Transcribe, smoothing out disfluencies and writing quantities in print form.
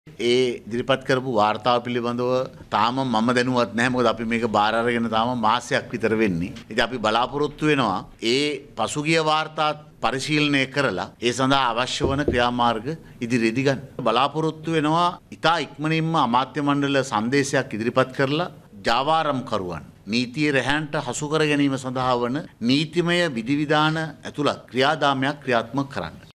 ඒ ඉදිරිපත් කරපු වාර්තාව පිළිබඳව තාම මම දැනුවත් නැහැ. මොකද අපි මේක බාර අරගෙන තාම මාසයක් විතර වෙන්නේ. ඉතින් අපි බලාපොරොත්තු වෙනවා ඒ පසුගිය වාර්තා පරිශීලනය කරලා ඒ සඳහා අවශ්‍ය වන ක්‍රියාමාර්ග ඉදිරියේදී ගන්න. බලාපොරොත්තු වෙනවා ඉතා ඉක්මනින්ම අමාත්‍ය මණ්ඩල සංදේශයක් ඉදිරිපත් කරලා ජාවාරම්කරුවන් නීතිය රැහැන්ට හසු කර ගැනීම සඳහා වන නීතිමය විධිවිධාන ඇතුළත් ක්‍රියාදාමයක් ක්‍රියාත්මක කරන්න.